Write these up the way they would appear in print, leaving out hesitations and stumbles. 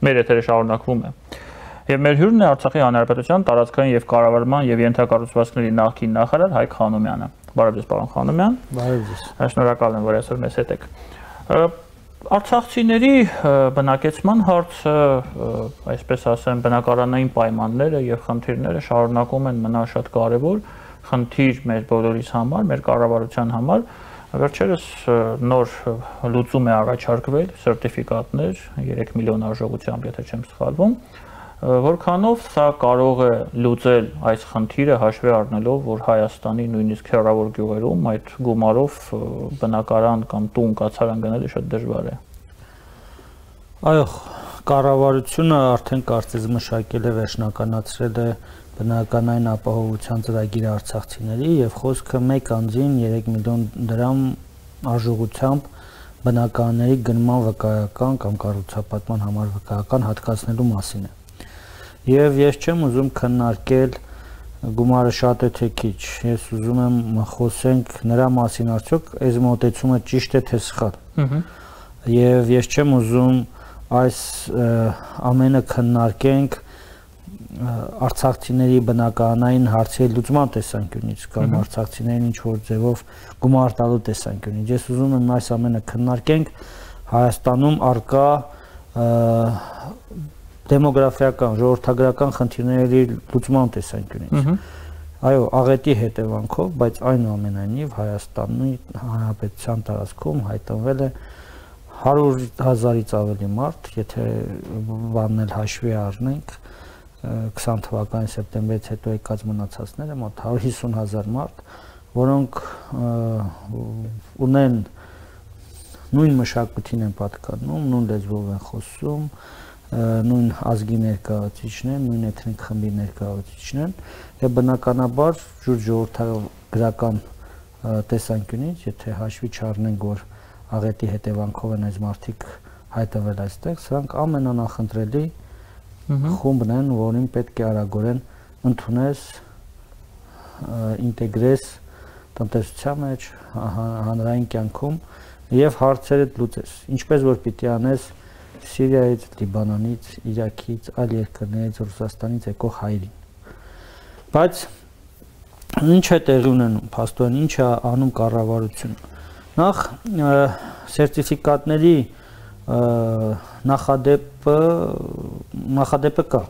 Մեր եթերը շարունակվում է։ Եվ մեր հյուրն է Արցախի Հանրապետության տարածքային եւ կառավարման եւ ենթակառուցվածքների նախկին նախարար Հայկ Խանոմյանը։ Բարև ձեզ, պարոն Խանոմյան։ Բարև ձեզ։ Շնորհակալ եմ, որ այսօր մեզ հետ եք։ Արցախցիների բնակեցման հարցը, այսպես ասեմ, բնակարանային պայմանները եւ խնդիրները շարունակում են մնալ շատ կարեւոր խնդիր մեր բոլորիս համար, մեր կառավարության համար։ Վերջերս նոր լուծում է առաջարկվել սերտիֆիկատներ 3 միլիոն արժողությամբ, եթե չեմ սխալվում, որքանով սա կարող է լուծել այս խնդիրը հաշվի առնելով, որ Հայաստանի նույնիսկ հեռավոր գյուղերում այդ գումարով բնակարան կամ տուն կացարան գնելը շատ դժվար է։ Այո, կառավարությունը արդեն կարծես մշակել է, վերջնականացրել է բնականային ապահովության ծրագիրը արցախցիների եւ խոսքը մեկ անձին 3 միլիոն դրամ արժողությամբ բնականների գնման վկայական կամ կառուցապատման համար վկայական հատկացնելու մասին է։ Եվ ես չեմ ուզում քննարկել գումարը շատ է թե քիչ, ես ուզում եմ խոսենք նրա մասին արդյոք այս մոտեցումը ճիշտ է թե սխալ։ Եվ ես չեմ ուզում այս ամենը քննարկենք արցախցիների բնականային հարցերի լուծման տեսանկյունից կամ արցախցիներին ինչ որ ձևով գումար տալու տեսանկյունից։ Ես ուզում եմ այս ամենը քննարկենք Հայաստանում արկա դեմոգրաֆիական, ժողովրդագրական խնդիրների լուծման տեսանկյունից։ Այո, աղետի հետևանքով, բայց այնուամենայնիվ Հայաստանի Հանրապետության տարածքում հայտնվել է 100,000-ից ավելի մարդ, եթե բաննել հաշվի առնենք 20 թվականի սեպտեմբերից հետո եկած մնացածները մոտ 150,000 մարդ, որոնք ունեն նույն մշակույթին են պատկանում, նույն լեզվով են խոսում, նույն ազգի ներկայացուցիչն են, նույն էթնիկ խմբի ներկայացուցիչն են, եւ բնականաբար ժողովրդագրական տեսանկյունից, եթե հաշվի չառնենք, որ աղետի հետևանքով են այս մարդիկ հայտնվել այստեղ, սրանք ամենանախնդրելի խումբն են, որին պետք է արագորեն ընդունես, ինտեգրես տնտեսության մեջ, հանրային կյանքում եւ հարցերը լուծես։ Ինչպես որ պիտի անես Սիրիայից, Լիբանանից, Իրաքից, այլ երկրներից, Ռուսաստանից եկող հայերին։ Բայց ինչ է տեղի ունենում, փաստորեն ինչ է անում կառավարությունը։ Նախ սերտիֆիկատների նախադեպը կա։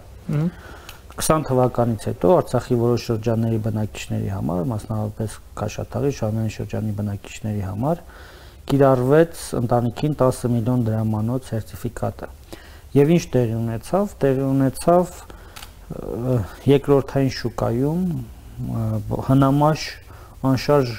20 թվականից հետո Արցախի որոշ շրջանների բնակիչների համար, մասնավորապես Քաշաթաղի, Շահումյանի շրջանի բնակիչների համար կիրառվեց ընտանիքին 10 միլիոն դրամանոց սերտիֆիկատը։ Եվ ինչ տեղի ունեցավ։ Տեղի ունեցավ երկրորդային շուկայում հնամաշ անշարժ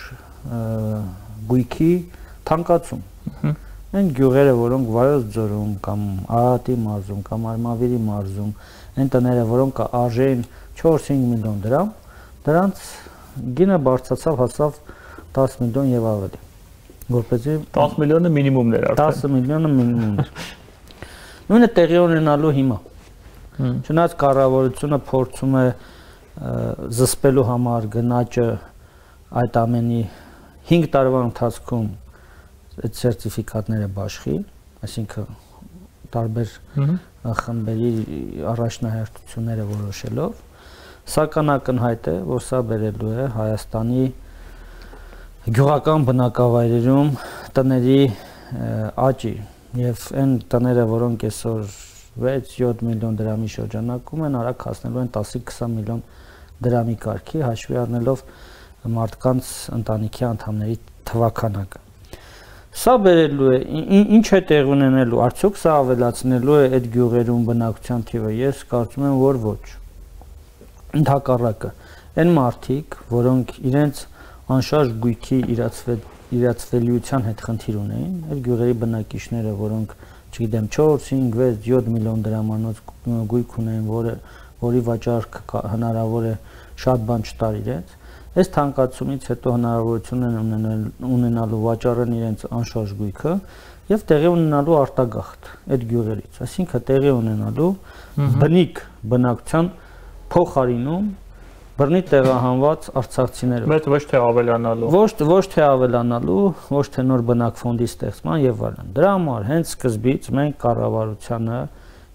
գույքի թանկացում։ Այն գյուղերը, որոնք Վայոց ձորում կամ Արարատի մարզում կամ Արմավիրի մարզում, այն տները, որոնք արժեին 4-5 միլիոն դրամ, դրանց գինը բարձրացավ, հասավ 10 միլիոն եւ ավելի։ Որպեսզի 10 միլիոնը մինիմումն էր արդեն։ 10 միլիոնը մինիմումն էր։ Նույնը տեղի ունենալու հիմա։ Չնայած կառավարությունը փորձում է զսպելու համար գնաճը այդ ամենի 5 տարվա ընթացքում այդ սերտիֆիկատները բաշխի, այսինքն տարբեր խմբերի առաջնահերթությունները որոշելով, սակայն ակնհայտ է, որ սա բերելու է Հայաստանի գյուղական բնակավայրերում տների աճի եւ այն տները, որոնք այսօր 6-7 միլիոն դրամի շրջանակում են, արագ հասնելու են 10-20 միլիոն դրամի կարգի, հաշվի առնելով մարդկանց ընտանիքի անդամների թվաքանակը։ Սա բերելու է, ինչ է տեղ ունենալու, արդյոք սա ավելացնելու է այդ գյուղերում բնակության թիվը, ես կարծում եմ, որ ոչ։ Ընդհակառակը, այն մարդիկ, որոնք իրենց անշարժ գույքի իրացվելիության հետ խնդիր ունեին, այդ գյուղերի բնակիչները, որոնք, չգիտեմ, 4, 5, 6, 7 միլիոն դրամանոց գույք ունեին, որի վաճառքը հնարավոր է շատ բան չտար իրենց, այս թանկացումից հետո հնարավորություն են ունենալու վաճառեն իրենց անշարժ գույքը եւ տեղի ունենալու արտագաղթ այդ գյուղերից, այսինքն տեղի ունենալու բնիկ բնակության փոխարինում բռնի տեղահանված արցախցիներով։ Բայց ոչ թե ավելանալու։ Ոչ թե ավելանալու, ոչ թե նոր բնակ ֆոնդի ստեղծման եւ այլն։ Դրա համար հենց սկզբից մենք կառավարությանը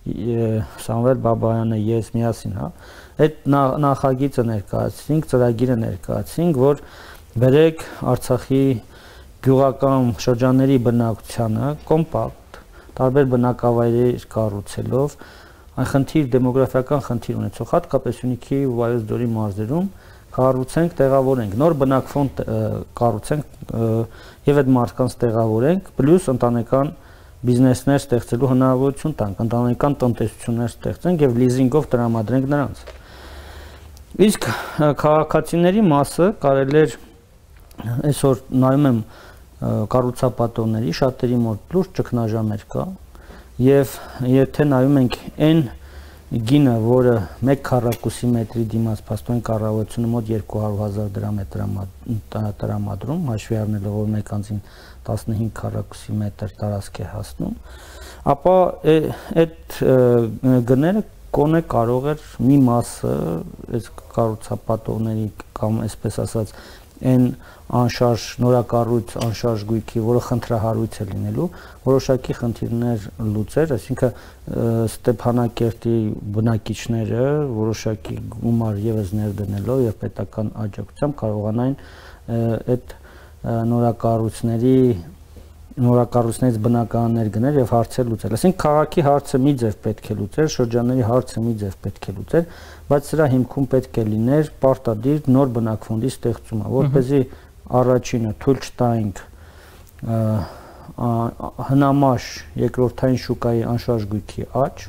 Սամվել Բաբայանը, ես միասին, հա, այդ նախագիծը ներկայացրինք, ծրագիրը ներկայացրինք, որ բերեք Արցախի գյուղական շրջանների բնակչությանը կոմպակտ, տարբեր բնակավայրեր կառուցելով, այն խնդիր, դեմոգրաֆիական խնդիր ունեցող, հատկապես Սյունիքի ու Վայոց ձորի մարզերում կառուցենք, տեղավորենք, նոր բնակֆոնդ կառուցենք եւ այդ մարդկանց տեղավորենք, պլյուս ընտանեկան բիզնեսներ ստեղծելու հնարավորություն տանք, ընտանեկան տնտեսություններ ստեղծենք եւ լիզինգով տրամադրենք նրանց։ Իսկ քաղաքացիների մասը կարելի է այսօր նայում եմ կառուցապատողների շատերի մոտ լուրջ ճգնաժամեր կա եւ եթե նայում ենք այն գինը, որը 1 քառակուսի մետրի դիմաց փաստորեն կառավարությունը մոտ 200,000 դրամ է տրամադրում, հաշվի առնելով որ մեկ անձին 15 քառակուսի մետր տարածք է հասնում, ապա այդ գները կոնե կարող էր մի մասը այս կառուցապատողների կամ այսպես ասած այն անշարժ նորակառույց անշարժ գույքի, որը խնդրահարույց է լինելու, որոշակի խնդիրներ լուծեր, այսինքն Ստեփանակերտի բնակիչները որոշակի գումար եւս ներդնելով եւ պետական աջակցությամբ կարողանային այդ նորակառույցներից բնականներ գնել եւ հարցեր լուծել։ Այսինքն քաղաքի հարցը մի ձև պետք է լուծել, շրջանների հարցը մի ձև պետք է լուծել, բայց սրա հիմքում պետք է լիներ պարտադիր նոր բնակֆոնդի ստեղծումը, որպեսզի առաջինը թույլ չտայինք հնամաշ երկրորդային շուկայի անշարժ գույքի աճ,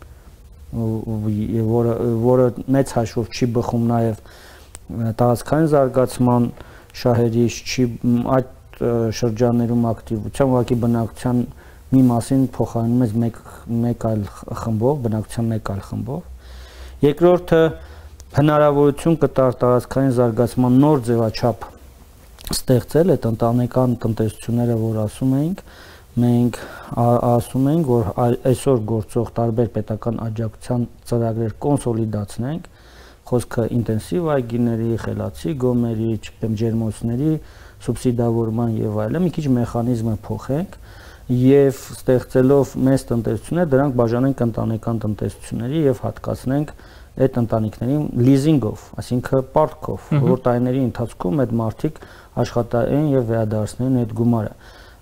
որը մեծ հաշվով չի բխում նաեւ տարածքային զարգացման շահերից, չի այդ շրջաններում ակտիվության, ուղղակի բնակության մի մասին փոխարինում ես մեկ այլ խմբով, բնակության մեկ այլ խմբով։ Երկրորդը հնարավորություն կտար տարածքային զարգացման նոր ձևաչափ ստեղծել այդ ընտանեկան տնտեսությունները, որ ասում էինք, մենք ասում ենք, որ այսօր գործող տարբեր պետական աջակցության ծրագրեր կոնսոլիդացնենք, խոսքը ինտենսիվ այգիների, խելացի գոմերի, չգիտեմ, ջերմոցների սուբսիդավորման եւ այլն, մի քիչ մեխանիզմը փոխենք եւ ստեղծելով մեծ տնտեսություններ, դրանք բաժանենք ընտանեկան տնտեսությունների եւ հատկացնենք այդ ընտանիքներին լիզինգով, այսինքն պարտքով, որ տարիների ընթացքում այդ մարդիկ աշխատային եւ վերադարձնեն այդ գումարը։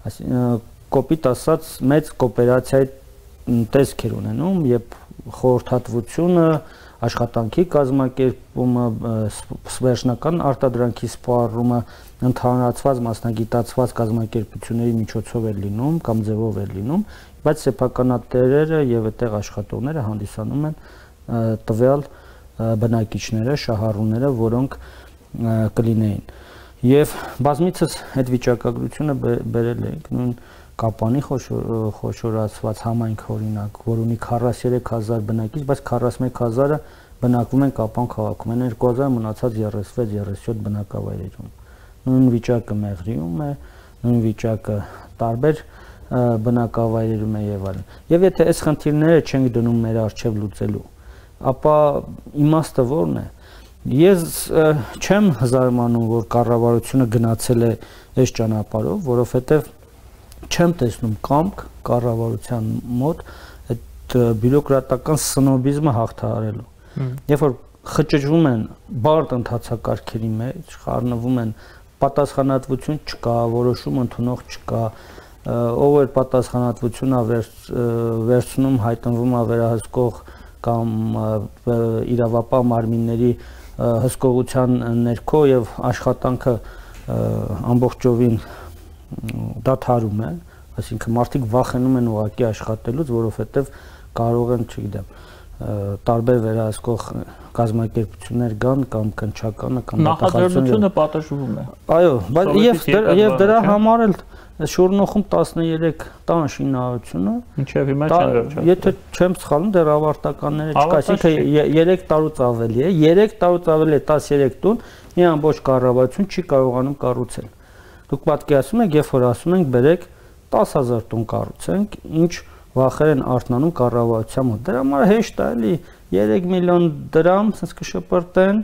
Կոպիտ ասած մեծ կոոպերացիայի տեսք էր ունենում, երբ խորհրդատվությունը, աշխատանքի կազմակերպումը, վերջնական արտադրանքի սպառումը ընդհանրացված մասնագիտացված կազմակերպությունների միջոցով էր լինում կամ ձևով էր լինում, բայց սեփականատերերը եւ այդտեղ աշխատողները հանդիսանում են տվյալ բնակիչները, շահառուները, որոնք կլինեին։ Եվ բազմիցս այդ վիճակագրությունը բերել ենք նույն Կապանի խոշորացված համայնք օրինակ, որ ունի 43000 բնակիչ, բայց 41000-ը բնակվում են Կապան քաղաքում, այն 2000 մնացած 36-37 բնակավայրերում։ Նույն վիճակը Մեղրիում է, նույն վիճակը տարբեր բնակավայրերում է եւ այլն։ Եվ եթե այս խնդիրները չենք դնում մեր առջև լուծելու, ապա իմաստը ո՞րն է։ Ես չեմ զարմանում, որ կառավարությունը գնացել է այս ճանապարհով, որովհետեւ չեմ տեսնում կամք կառավարության մոտ այդ բյուրոկրատական սնոբիզմը հաղթահարելու։ Երբ որ խճճվում են բարդ ընթացակարգերի մեջ, խառնվում են պատասխանատվություն չկա, որոշում ընդունող չկա, ով էր պատասխանատվությունը վերցնում, հայտնվում է վերահսկող կամ իրավապահ մարմինների հսկողության ներքո եւ աշխատանքը ամբողջովին դադարում է, այսինքն մարդիկ վախենում են ուղղակի աշխատելուց, որովհետեւ կարող են, չգիտեմ, տարբեր վերահսկող կազմակերպություններ կան կամ քնչականը կամ նախաձեռնությունը պատժվում է։ Այո, բայց եւ դրա համար էլ շուրնոխում 13 տան շինարարությունը մինչև հիմա չեն վերջացել։ Եթե չեմ սխալվում, դեռ ավարտականները չկա, այսինքն 3 տարուց ավելի է, 3 տարուց ավելի է 13 տուն, մի ամբողջ կառավարություն չի կարողանում կառուցել։ Դուք պատկերացնում եք, երբ որ ասում ենք բերեք 10000 տուն կառուցենք, ինչ վախեր են արթնանում կառավարության մոտ։ Դրա համար հեշտ է, էլի 3 միլիոն դրամ ասես կշպրտեն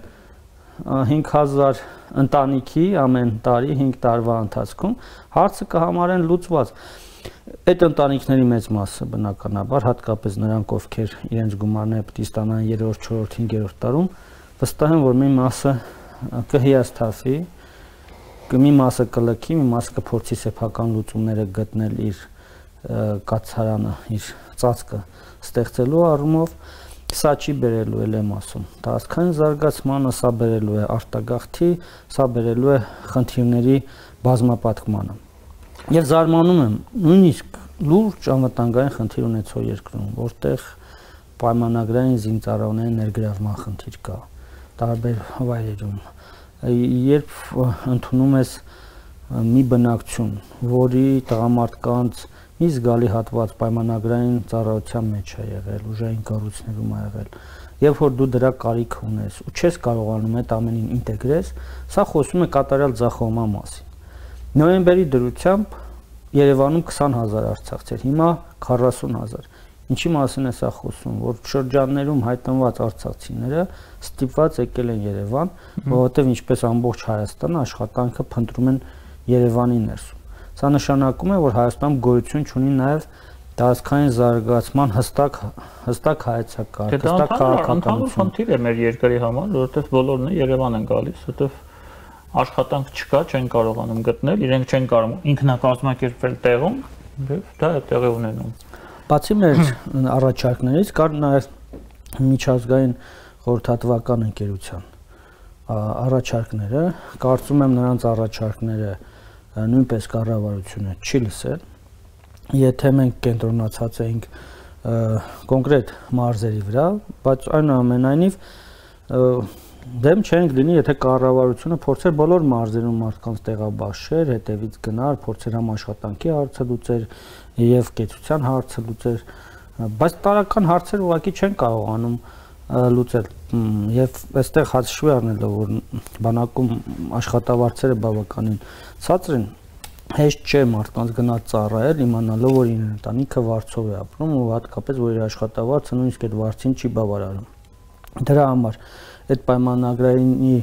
5000 ընտանիքի ամեն տարի 5 տարվա ընթացքում հարցը կհամարեն լուծված։ Այդ ընտանիքների մեծ մասը բնականաբար, հատկապես նրանք, ովքեր իրենց գումարները պետք է ստանան 3-րդ, 4-րդ, 5-րդ տարում, վստահ եմ, որ մի մասը կհիասթափվի, մի մասը կլքի, մի մասը կփորձի սեփական լուծումները գտնել իր կացարանը, իր ծածկը ստեղծելու առումով, սա չի բերելու էլ եմ ասում տարածքային զարգացմանը, սա բերելու է արտագաղթի, սա բերելու է խնդիրների բազմապատկմանը։ Եվ զարմանում եմ, նույնիսկ լուրջ անվտանգային խնդիր ունեցող երկրում, որտեղ պայմանագրային զինծառայողների ներգրավման խնդիր կա տարբեր վայրերում, երբ ընդունում ես մի բնակչություն, որի տղամարդկանց մի զգալի հատված պայմանագրային ծառայության մեջ է եղել, ուժային կառույցներում է եղել, երբ որ դու դրա կարիք ունես ու չես կարողանում այդ ամենին ինտեգրես, սա խոսում է կատարյալ ձախողման մասին։ Նոյեմբերի դրությամբ Երևանում 20,000 արցախցիներ, հիմա 40,000։ Ինչի մասին է սա խոսում, որ շրջաններում հայտնված արցախցիները ստիպված եկել են Երևան, որովհետև ինչպես ամբողջ Հայաստանը աշխատանքը փնտրում են Երևանի ներսում։ Սա նշանակում է, որ Հայաստանում գոյություն չունի նաև տարածքային զարգացման հստակ հայեցակարգ, հստակ քաղաքականություն։ Խնդիր է մեր երկրի համար, որովհետև բոլորն Երևան են գալիս, որովհետև աշխատանք չկա, չեն կարողանում գտնել, իրենք չեն կարող ինքնակազմակերպվել տեղում, դա է տեղի ունենում։ Բացի մեր առաջարկներից կար նաև միջազգային խորհրդատվական ընկերության առաջարկները, կարծում եմ նրանց առաջարկները նույնպես կառավարությունը չի լսել, եթե մենք կենտրոնացած էինք կոնկրետ մարզերի վրա, բայց այնուամենայնիվ դեմ չենք լինի, եթե կառավարությունը փորձեր բոլոր մարզերում մարդկանց տեղաբաշխեր, հետևից գնար, փորձեր համաշխատանքի հարցը լուծեր եւ կեցության հարցը լուծեր, բայց տարական հարցեր ուղղակի չեն կարողանում լուծել եւ այստեղ հաշվի առնելով որ բանակում աշխատավարձերը բավականին ցածր են, հեշտ չէ մարդկանց գնաց ծառայել, իմանալով որ իր ընտանիքը վարձով է ապրում ու հատկապես որ իր աշխատավարձը նույնիսկ այդ վարձին չի բավարարում։ Դրա համար այդ պայմանագրայինի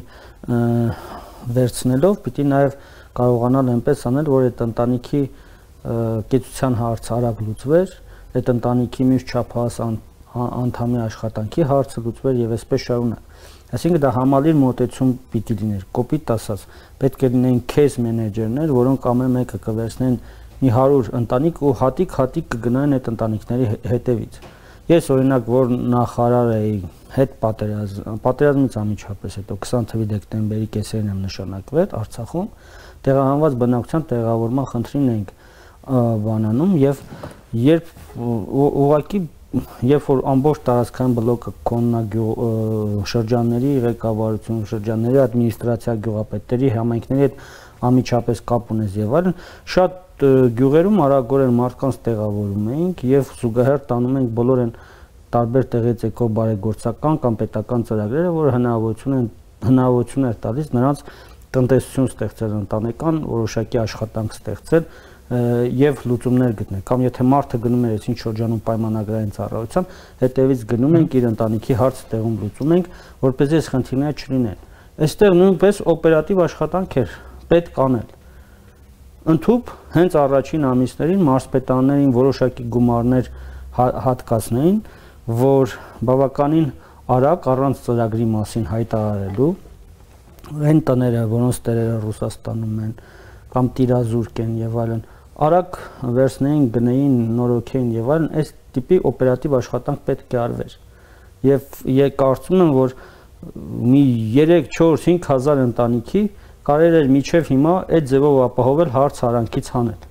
վերցնելով պիտի նաև կարողանալ այնպես անել, որ այդ ընտանիքի կեցության հարցը արագ լուծվեր, այդ ընտանիքի մյուս չափահաս անդամի աշխատանքի հարցը լուծվեր եւ այսպես շարունակ։ Այսինքն դա համալիր մոտեցում պիտի լիներ, կոպիտ ասած, պետք է լինեն քեյս մենեջերներ, որոնք ամեն մեկը կվերցնեն մի 100 ընտանիք ու հատիկ կգնային այդ ընտանիքների հետևից։ Ես օրինակ որ նախարար էի հետ պատերազմից անմիջապես հետո 20 թվականի դեկտեմբերի կեսերին եմ նշանակվել Արցախում, տեղահանված բնակչության տեղավորման խնդրին ենք բանանում եւ երբ ուղղակի երբ որ ամբողջ տարածքային բլոկը կոննա շրջանների ղեկավարություն, շրջանների ադմինիստրացիա, գյուղապետերի, համայնքների հետ անմիջապես կապ ունես եւ այլն, շատ գյուղերում արագորեն մարդկանց տեղավորում էինք եւ զուգահեռ տանում ենք բոլոր այն տարբեր տեղից եկող բարեգործական կամ պետական ծրագրերը, որը հնարավորություն էր տալիս նրանց տնտեսություն ստեղծել, ընտանեկան որոշակի աշխատանք ստեղծել եւ լուծումներ գտնել։ Կամ եթե մարդը գնում է այսինչ շրջանում պայմանագրային ծառայության, հետևից գնում ենք իր ընտանիքի հարցը տեղում լուծում ենք, որպեսզի այս խնդիրները չլինեն։ Այստեղ նույնպես օպերատիվ աշխատանք էր պետք անել։ Ընդհուպ հենց առաջին ամիսներին մարզպետաններին որոշակի գումարներ հատկացնեին, որ բավականին արագ առանց ծրագրի մասին հայտարարելու այն տները, որոնց տերերը Ռուսաստանում են կամ տիրազուրկ են եւ այլն, արագ վերցնեին, գնեին, նորոգեին եւ այլն, այս տիպի օպերատիվ աշխատանք պետք է արվեր։ Եվ կարծում եմ, որ մի 3-4-5,000 ընտանիքի կարելի էր միջև հիմա այդ ձևով ապահովել հարց արանքից հանել։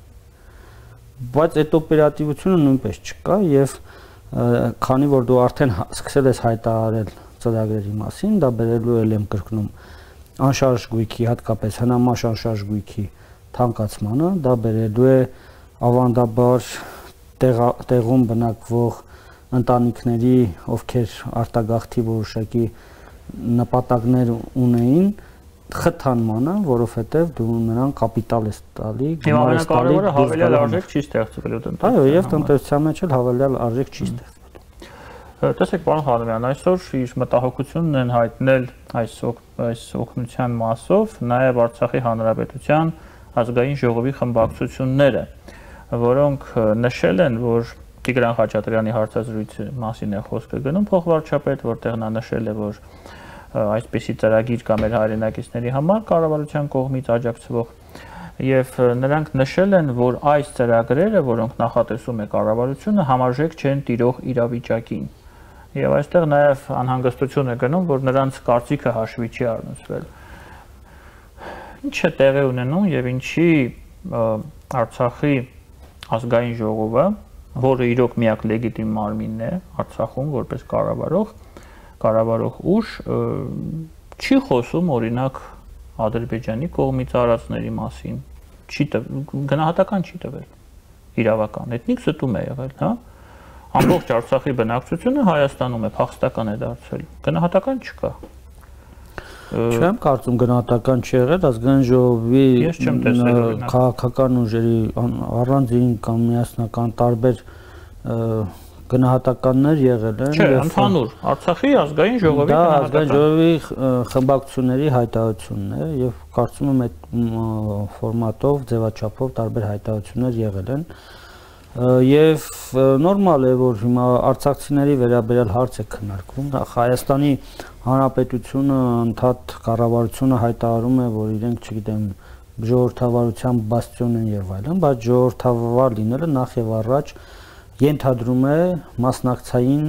Բայց այդ օպերատիվությունը նույնպես չկա եւ քանի որ դու արդեն սկսել ես հայտարարել ծրագրերի մասին, դա բերելու եմ կրկնում անշարժ գույքի, հատկապես հնամաշ անշարժ գույքի թանկացմանը, դա բերելու է ավանդաբար տեղում բնակվող ընտանիքների, ովքեր արտագաղթի որոշակի նպատակներ ունեին, խթանմանը, որովհետև դու նրան կապիտալ ես տալի, գումար ես տալի, հավելյալ արժեք չի ստեղծվելու տնտեսության։ Այո, եւ տնտեսության մեջ էլ հավելյալ արժեք չի ստեղծվելու։ Տեսեք, պարոն Խանոյան, այսօր իր մտահոգությունն են հայտնել այս օգնության մասով նաև Արցախի Հանրապետության ազգային ժողովի խմբակցությունները։ որոնք նշել են, որ Տիգրան Խաչատրյանի հարցազրույցի մասին է խոսքը գնում փոխվարչապետ, որտեղ նա նշել է, որ այսպիսի ծրագիր կա մեր հայրենակիցների համար կառավարության կողմից աջակցվող եւ նրանք նշել են, որ այս ծրագրերը, որոնք նախատեսում է կառավարությունը, համարժեք չեն տիրող իրավիճակին։ Եվ այստեղ նաեւ անհանգստություն է գնում, որ նրանց կարծիքը հաշվի չի առնչվել։ Ինչ է տեղի ունենում եւ ինչի Արցախի ազգային ժողովը, որը իրոք միակ լեգիտիմ մարմինն է Արցախում որպես կառավարող ուժ, չի խոսում օրինակ Ադրբեջանի կողմից արածների մասին, գնահատական չի տվել իրավական, էթնիկ ստում է եղել, հա? Ամբողջ Արցախի բնակչությունը Հայաստանում է, փախստական է դարձել, գնահատական չկա։ Չեմ կարծում գնահատական չի եղել, ազգային ժողովի քաղաքական ուժերի առանձին կամ միասնական տարբեր գնահատականներ եղել են։ Չէ, ընդհանուր Արցախի ազգային ժողովի գնահատական։ Դա ազգային ժողովի խմբակցությունների հայտարարությունն է եւ կարծում եմ այդ ֆորմատով, ձևաչափով տարբեր հայտարարություններ եղել են։ Եվ նորմալ է, որ հիմա արցախցիների վերաբերյալ հարց է քննարկվում։ Հայաստանի Հանրապետությունը ընդհանուր կառավարությունը հայտարարում է, որ իրենք, չգիտեմ, ժողովրդավարության բաստիոն են եւ այլն, բայց ժողովրդավար լինելը նախ եւ առաջ ենթադրում է մասնակցային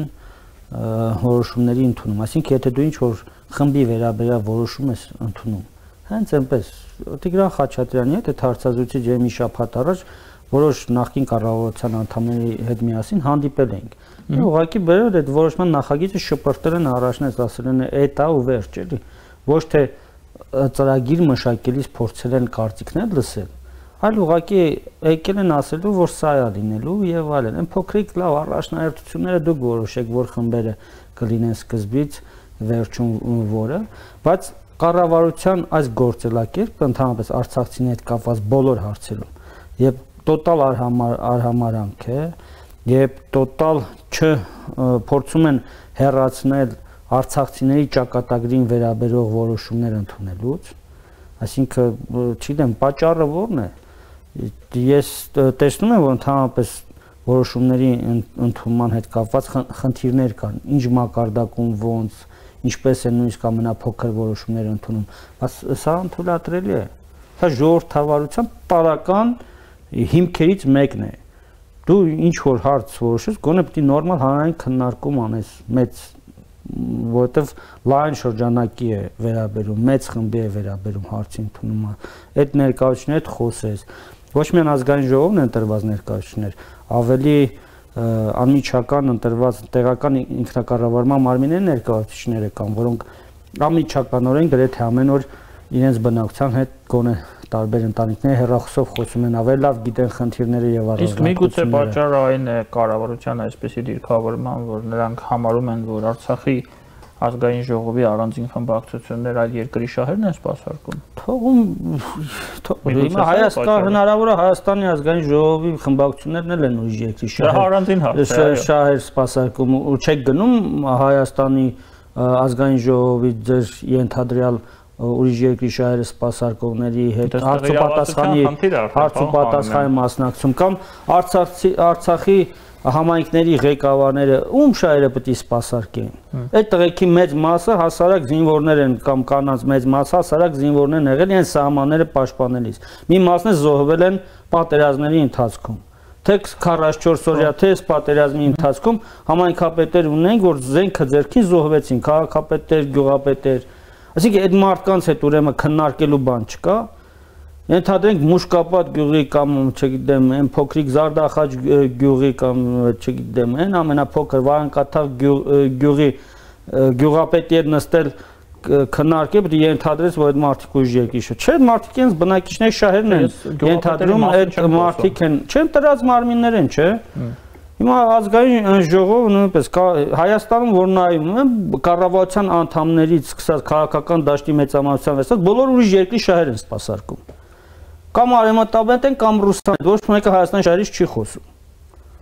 որոշումների ընդունում։ Այսինքն, եթե դու ինչ-որ խմբի վերաբերյալ որոշում ես ընդունում, հենց այնպես Տիգրան Խաչատրյանի հետ այդ հարցազրույցի ջերմի շաբաթ առաջ որոշ նախկին կառավարության անդամների հետ միասին հանդիպել ենք։ Ուղղակի բերել այդ որոշման նախագիծը շպրտել են առաջնից, ասել են էտա ու վերջ, էլի։ Ոչ թե ծրագիր մշակելիս փորձել են կարծիքներ լսել, այլ ուղղակի եկել են ասելու, որ սա է լինելու եւ այլն։ Այն փոքրիկ լավ առաջնահերթությունները դուք որոշեք, որ խմբերը կլինեն սկզբից վերջում որը, բայց կառավարության այս գործելակերպը ընդհանրապես արցախցիների հետ կապված բոլոր հարցերում եւ տոտալ արհամարանք է եւ տոտալ փորձում են հեռացնել արցախցիների ճակատագրին վերաբերող որոշումներ ընդունելուց, այսինքն, չգիտեմ, պատճառը ո՞րն է։ Ես տեսնում եմ, որ ընդհանրապես որոշումների ընդունման հետ կապված խնդիրներ կան, ինչ մակարդակում ոնց, ինչպես են նույնիսկ ամենափոքր որոշումներ ընդունում, բայց սա անթույլատրելի է։ Սա ժողովրդավարության պարական հիմքերից մեկն է։ Դու ինչ որ հարց որոշես, գոնե պետք է նորմալ հանրային քննարկում անես, մեծ, որովհետև լայն շրջանակի է վերաբերում, մեծ խմբի է վերաբերում հարցի ընդունումը, այդ ներկայացուցիչների հետ խոսես։ Ոչ միայն ազգային ժողովն են ընտրված ներկայացուցիչներ, ավելի անմիջական ընտրված տեղական ինքնակառավարման մարմինների ներկայացուցիչները կան, որոնք անմիջականորեն գրեթե ամեն օր իրենց բնակության հետ գոնե տարբեր ընտանիքների հեռախոսով խոսում են, ավելի լավ գիտեն խնդիրները եւ առանձնահատկությունները։ Իսկ միգուցե պատճառը այն է կառավարության այսպեսի դիրքավորման, որ նրանք համարում են, որ Արցախի ազգային ժողովի առանձին խմբակցություններ այլ երկրի շահերն են սպասարկում։ Հիմա Հայաստան հնարավոր է Հայաստանի ազգային ժողովի խմբակցություններն էլ են ուրիշ երկրի շահեր սպասարկում, ու չեք գնում Հայաստանի ազգային ժողովի ձեր ենթադրյալ ուրիշ երկրի շահերը սպասարկողների հետ հարցուպատասխանի մասնակցում կամ Արցախի համայնքների ղեկավարները ում շահերը պետք է սպասարկեն։ Այդ տղեկի մեծ մասը հասարակ զինվորներ են կամ կանանց մեծ մասը հասարակ զինվորներ են եղել իրենց սահմանները պաշտպանելիս։ Մի մասն է զոհվել են պատերազմների ընթացքում։ Թե 44 օրյա թե պատերազմի ընթացքում համայնքապետեր ունենք, որ զենքը ձեռքին զոհվեցին, քաղաքապետեր, գյուղապետեր։ Այսինքն այդ մարդկանց հետ ուրեմն քննարկելու բան չկա։ Ենթադրենք Մուշկապատ գյուղի կամ, չգիտեմ, այն փոքրիկ Զարդախաչ գյուղի կամ, չգիտեմ, այն ամենափոքր Վարանկաթաղ գյուղի գյուղապետի հետ նստել քննարկել, պետք է ենթադրես, որ այդ մարդիկ ուրիշ երկրի շահ։ Չէ, մարդիկ իրենց բնակիչների շահերն են ենթադրում, այդ մարդիկ են, չեն տրած մարմիններ են, չէ։ Հիմա ազգային ժողովը նույնպես Հայաստանում, որ նայում եմ, կառավարության անդամներից սկսած քաղաքական դաշտի մեծամասնության վերցած բոլոր ուրիշ երկրի շահեր են սպասարկում։ Կամ արևմտաբետ են, կամ ռուսան, ոչ մեկը Հայաստանի շահերից չի խոսում։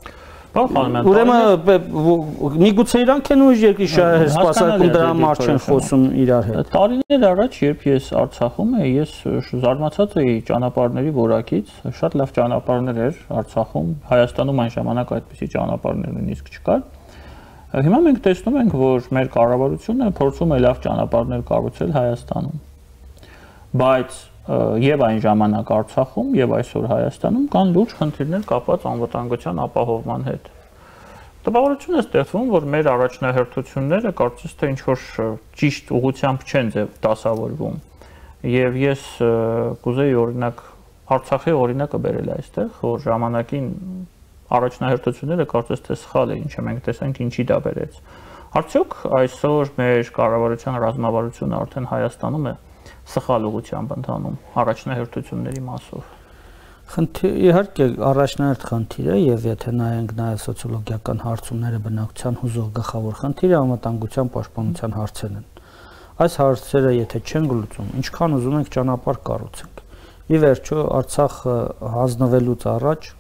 Ուրեմն միգուցե իրանք են ուժ երկրի սպասարկում դրա համար չեն խոսում իրար հետ։ Տարիներ առաջ, երբ ես Արցախում էի, ես զարմացած էի ճանապարհների որակից, շատ լավ ճանապարհներ էր Արցախում, Հայաստանում այն ժամանակ այդպիսի ճանապարհներ նույնիսկ չկար։ Հիմա մենք տեսնում ենք, որ մեր կառավարությունը փորձում է լավ ճանապարհներ կառուցել Հայաստանում։ Բայց եւ այն ժամանակ Արցախում եւ այսօր Հայաստանում կան լուրջ խնդիրներ կապված անվտանգության ապահովման հետ։ Տպավորություն է ստեղծվում, որ մեր առաջնահերթությունները կարծես թե ինչ-որ ճիշտ ուղղությամբ չեն դասավորվում։ Եվ ես կուզեի օրինակ Արցախի օրինակը բերել այստեղ, որ ժամանակին առաջնահերթությունները կարծես թե սխալ է, ինչը մենք տեսանք ինչի դա բերեց։ Արդյոք այսօր մեր կառավարության ռազմավարությունը արդեն Հայաստանում է սխալ ուղղությամբ ընթանում առաջնահերթությունների մասով։ Իհարկե առաջնահերթ խնդիրը եւ եթե նայենք նաեւ սոցիոլոգիական հարցումները բնակչության հուզող գլխավոր խնդիրը անվտանգության պաշտպանության հարցերն են։ Այս հարցերը եթե չեն լուծում, ինչքան ուզում ենք ճանապարհ կառուցենք։ Ի վերջո Արցախը հանձնվելուց առաջ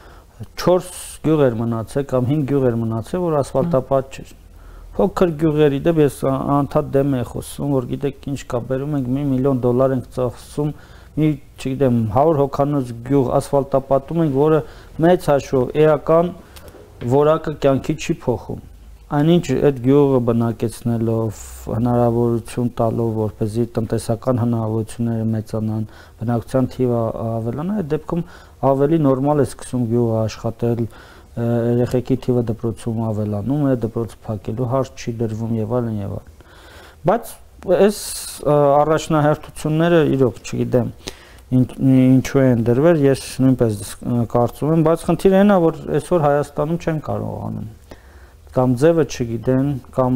4 գյուղեր մնացել կամ 5 գյուղեր մնացել, որ ասֆալտապատ չէր։ Փոքր գյուղերի դեպ ես անդադ դեմ եմ խոսում, որ գիտեք ինչ կա, բերում ենք $1 միլիոն ենք ծախսում, մի, չգիտեմ, 100 հոգանոց գյուղ ասֆալտապատում ենք, որը մեծ հաշվով էական որակը կյանքի չի փոխում։ Այնինչ այդ գյուղը բնակեցնելով, հնարավորություն տալով, որպեսզի տնտեսական հնարավորությունները մեծանան, բնակչության թիվը ավելանա, այդ դեպքում ավելի նորմալ է սկսում գյուղը աշխատել, երեխեքի թիվը դպրոցում ավելանում է, դպրոց փակելու հարց չի դրվում եւ այլն եւ այլն։ Բայց այս առաջնահերթությունները իրոք չգիտեմ ինչու են դրվել, ես նույնպես կարծում եմ, բայց խնդիրը այն է, որ այսօր Հայաստանում չեն կարողանում կամ ձևը չգիտեն, կամ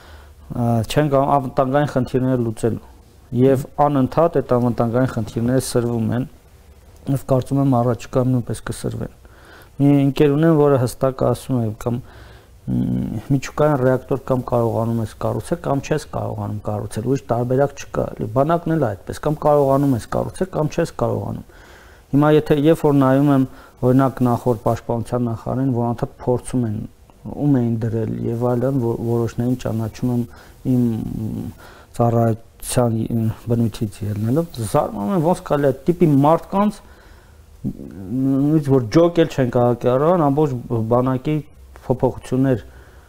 չեն կարող անվտանգային խնդիրները լուծելու եւ անընդհատ այդ անվտանգային խնդիրները սրվում են եւ կարծում եմ առաջիկա նույնպես կսրվեն։ Մի ընկեր ունեմ, որը հստակ ասում է կամ միջուկային ռեակտոր կամ կարողանում ես կառուցել կամ չես կարողանում կառուցել, ուրիշ տարբերակ չկա, բանակն էլ այդպես, կամ կարողանում ես կառուցել կամ չես կարողանում։ Հիմա եթե երբ որ նայում եմ օրինակ նախորդ պաշտպանության նախարարին, որ անդադ փորձում են ում էին դրել եւ այլն, որոշներին ճանաչում եմ իմ ծառայության բնույթից ելնելով, զարմանում եմ ոնց կարելի է տիպի մարդկանց նույնիսկ որ ջոկ էլ չեն կարողան ամբողջ բանակի փոփոխություններ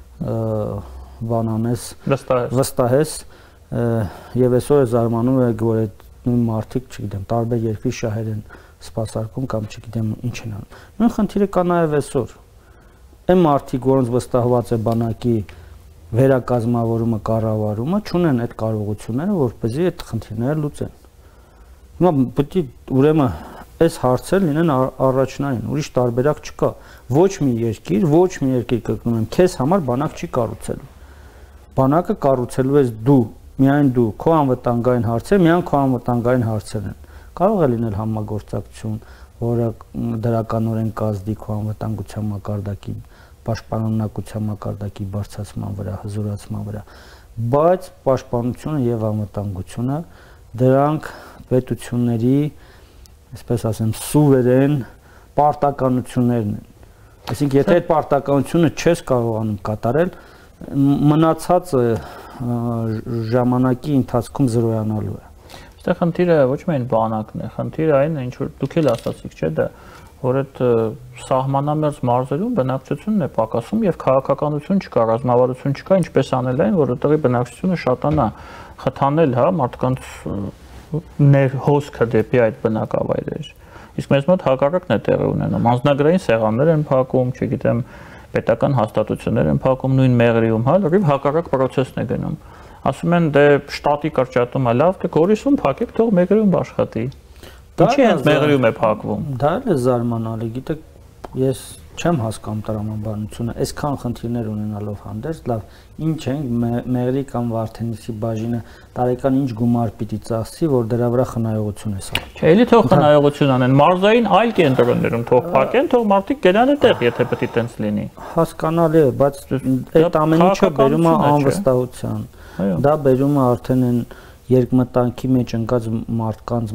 բանանես վստահես եւ այսօր զարմանում եք որ այդ նույն մարդիկ չգիտեմ տարբեր երկրի շահեր են սպասարկում կամ չգիտեմ ինչ են անում։ Նույն խնդիրը կա նաեւ այսօր։ Այն մարդիկ, որոնց վստահված է բանակի վերակազմավորումը, կառավարումը, չունեն այդ կարողությունները, որպեսզի այդ խնդիրները լուծեն։ Հիմա պետք է ուրեմն այս հարցերը լինեն առաջնային, ուրիշ տարբերակ չկա։ Ոչ մի երկիր կգնում եմ, քեզ համար բանակ չի կառուցելու։ Բանակը կառուցելու ես դու, միայն դու, քո անվտանգային հարցերը, միայն քո անվտանգային հարցերն են։ Կարող է լինել համագործակցություն, որը դրականորեն կազդի քո անվտանգության մակարդակի, պաշտպանունակության մակարդակի բարձրացման վրա, հզորացման վրա, բայց պաշտպանությունը եւ անվտանգությունը դրանք պետությունների, այսպես ասեմ, սուվերեն պարտականություններն են։ Այսինքն, եթե այդ պարտականությունը չես կարողանում կատարել, մնացածը ժամանակի ընթացքում զրոյանալու է։ Այստեղ խնդիրը ոչ միայն բանակն է, խնդիրը այն է, ինչ որ դուք էլ ասացիք, չէ՞ դա, որ այդ սահմանամերձ մարզերում բնակչությունն է պակասում եւ քաղաքականություն չկա, ռազմավարություն չկա, ինչպես անել այն, որ այդտեղի բնակչությունը շատանա, խթանել, հա, մարդկանց հոսքը դեպի այդ բնակավայրեր։ Իսկ մեզ մոտ հակառակն է տեղի ունենում, անձնագրային սեղաններ են փակում, չգիտեմ, պետական հաստատություններ են փակում, նույն Մեղրիում, հա, լրիվ հակառակ process-ն է գնում։ Ասում են դե շտատի կրճատումը լավ, դե Գորիսում փակեք, թող Մեղրիում աշխատի։ Ինչի՞ հենց Մեղրիում է փակվում։ Դա էլ է զարմանալի, գիտեք, ես չեմ հասկանում տրամաբանությունը, այսքան խնդիրներ ունենալով հանդերձ, լավ, ինչ են Մեղրի կամ Վարդենիսի բաժինը տարեկան ինչ գումար պիտի ծախսի, որ դրա վրա խնայողություն է սարքում։ Չէ, էլի թող խնայողություն անեն, մարզային այլ կենտրոններում թող փակեն, թող մարդիկ գնան այդտեղ, եթե պետք է տենց լինի։ Հասկանալի է, բայց այդ ամեն ինչը բերում է անվստահության։ Դա բերում է արդեն են երկմտանքի մեջ ընկած մարդկանց մոտ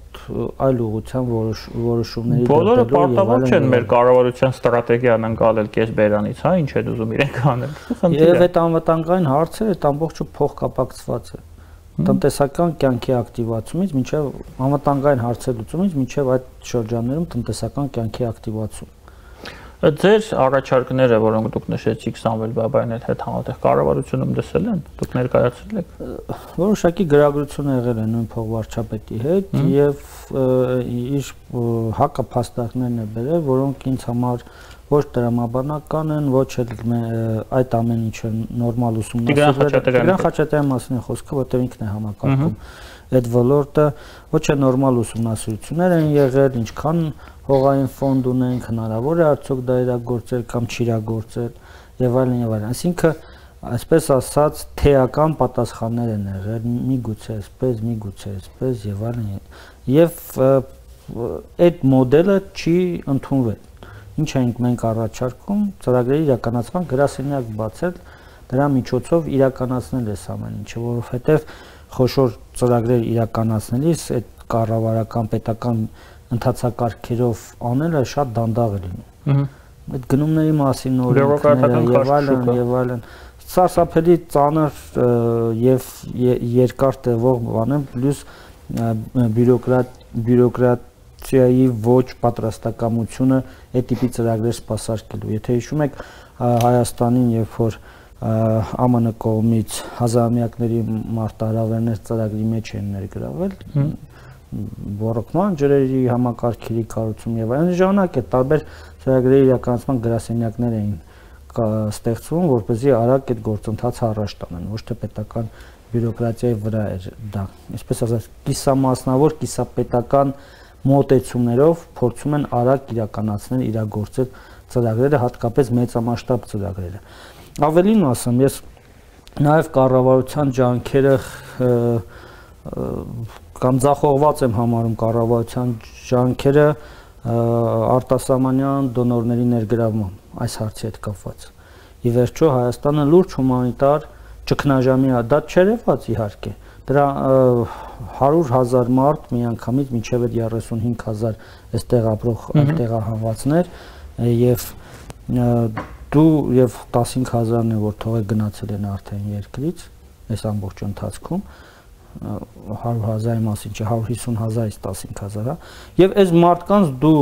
այլ ուղղությամբ որոշումների բոլորը պարտավոր չեն մեր կառավարության ստրատեգիան ընկալել կես բերանից, հա, ինչ են ուզում իրենք անել։ Եվ այդ անվտանգային հարցերը այդ ամբողջը փոխկապակցված է։ Տնտեսական կյանքի ակտիվացումից մինչև անվտանգային հարցեր լուծումից մինչև այդ շրջաններում տնտեսական կյանքի ակտիվացում։ Ձեր առաջարկները, որոնք դուք նշեցիք Սամվել Բաբայանի հետ համատեղ կառավարությունում դասել են, դուք ներկայացրել եք։ Որոշակի գրագրություն եղել են նույն փոխվարչապետի հետ եւ իր հակափաստարկներն է բերել, որոնք ինձ համար ոչ տրամաբանական են, ոչ էլ այդ ամեն ինչը նորմալ ուսումնասիրվել է։ Տիգրան Խաչատրյանի մասին է խոսքը, որտեղ ինքն է համակարգում այդ ոլորտը, ոչ է նորմալ ուսումնասիրություններ են եղել, ինչքան հողային ֆոնդ ունենք, հնարավոր է արդյոք դա իրագործել կամ չիրագործել եւ այլն եւ այլն։ Այսինքն, այսպես ասած, թեական պատասխաններ են եղել, միգուցե այսպես, միգուցե այսպես եւ այլն։ Եվ այդ մոդելը չի ընդունվել։ Ինչ ենք մենք առաջարկում, ծրագրերի իրականացման գրասենյակ բացել, դրա միջոցով իրականացնել այս ամեն ինչը, որովհետեւ խոշոր ծրագրեր իրականացնելիս այդ կառավարական պետական ընթացակարգերով անելը շատ դանդաղ է լինում։ Այդ գնումների մասին օրենքները եւ այլն, սարսափելի ծանր եւ երկար տևող բաներ, պլյուս բյուրոկրատիայի ոչ պատրաստակամությունը այդ տիպի ծրագրեր սպասարկելու։ Եթե հիշում եք Հայաստանին, երբ որ ԱՄՆ կողմից հազարամյակների մարտահրավերներ ծրագրի մեջ են ներգրավել, ռոռոկման ջրերի համակարգերի կառուցում եւ այլն ժամանակ է տարբեր ծրագրերի իրականացման գրասենյակներ էին ստեղծվում, որպեսզի արագ այդ գործընթացը առաջ տանեն, ոչ թե պետական բյուրոկրատիայի վրա էր դա։ Այսպես ասած, կիսամասնավոր, կիսապետական մոտեցումներով փորձում են արագ իրականացնել, իրագործել ծրագրերը, հատկապես մեծամասշտաբ ծրագրերը։ Ավելին ասեմ, ես նաեւ կառավարության ջանքերը կամ ձախողված եմ համարում կառավարության ջանքերը արտասահմանյան դոնորների ներգրավման այս հարցի հետ կապված։ Ի վերջո Հայաստանը լուրջ հումանիտար ճգնաժամի է, դա չերևաց իհարկե։ Դրա 100,000 մարդ միանգամից մինչև 35,000 այստեղ ապրող տեղահանվածներ եւ դու եւ 15,000-ն է որ թողել գնացել են արդեն երկրից այս ամբողջ ընթացքում 100,000-ի մասին չէ 150,000-ից 15,000, եւ այս մարդկանց դու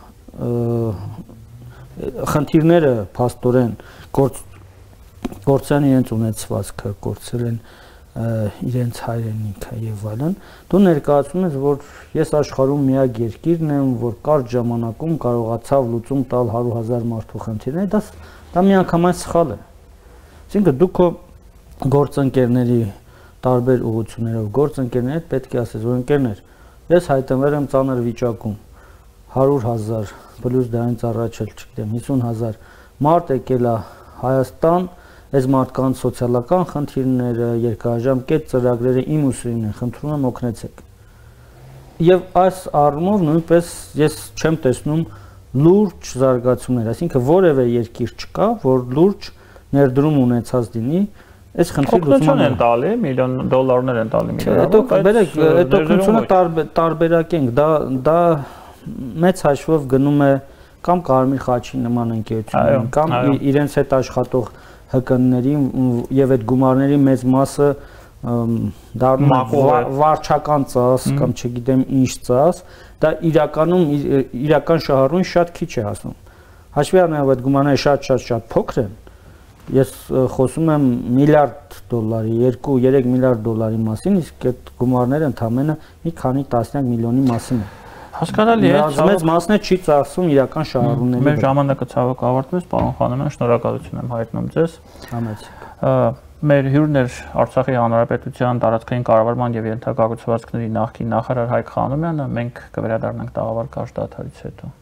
խնդիրները փաստորեն գործան իրենց ունեցվածքը, գործել են իրենց հայրենիքը եւ այլն, դու ներկայացնում ես, որ ես աշխարհում միակ երկիրն եմ, որ կարճ ժամանակում կարողացավ լուծում տալ 100,000 մարդու խնդիրները, դա միանգամայն սխալ է։ Այսինքն դու քո գործընկերների տարբեր ուղղություններով գործընկերների հետ պետք է ասես, որ ընկերներ, ես հայտնվել եմ ծանր վիճակում, 100,000 պլյուս դրանից առաջ էլ չգիտեմ 50,000 մարդ եկել է Հայաստան, այս մարդկանց սոցիալական խնդիրները, երկարաժամկետ ծրագրերը իմ ուսերին են, խնդրում եմ օգնեցեք։ Եվ այս առումով նույնպես ես չեմ տեսնում լուրջ զարգացումներ, այսինքն որևէ երկիր չկա, որ լուրջ ներդրում ունեցած լինի այս խնդրի լուծման են տալի, միլիոն դոլարներ են տալի այդ օգնությունը տարբերակենք, դա մեծ հաշվով գնում է կամ Կարմիր խաչի նման ընկերություններին, կամ իրենց հետ աշխատող ՀԿ-ների եւ այդ գումարների մեծ մասը դառնում է վարչական ծախս կամ չգիտեմ ինչ ծախս, դա իրականում իրական շահառուն շատ քիչ է հասնում։ Հաշվի առնելով այդ գումարները շատ փոքր են, ես խոսում եմ միլիարդ դոլարի, 2-3 միլիարդ դոլարի մասին, իսկ այդ գումարները ընդամենը մի քանի տասնյակ միլիոնի մասին է։ Հասկանալի է, մեծ մասն է չի ծախսում իրական շահառուների։ Մեր ժամանակը ցավոք ավարտվեց, պարոն Խանոյան, շնորհակալություն եմ հայտնում ձեզ։ Համեցեք։ Մեր հյուրն էր Արցախի Հանրապետության տարածքային կառավարման եւ ենթակառուցվածքների նախկին նախարար Հայկ Խանոյանը, մենք կվերադառնանք տաղավար կարճ դադարից հետո։